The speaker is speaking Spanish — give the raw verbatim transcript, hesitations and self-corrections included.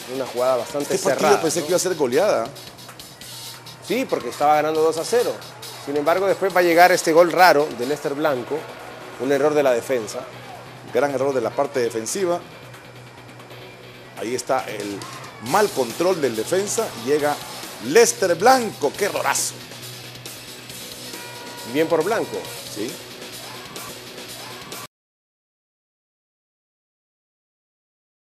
una jugada bastante Este partido cerrada. pensé ¿no? que iba a ser goleada. Sí, porque estaba ganando dos a cero. Sin embargo, después va a llegar este gol raro de Lester Blanco, un error de la defensa. Gran error de la parte defensiva. Ahí está el mal control del defensa. Llega Lester Blanco. ¡Qué errorazo! Bien por Blanco. ¿Sí?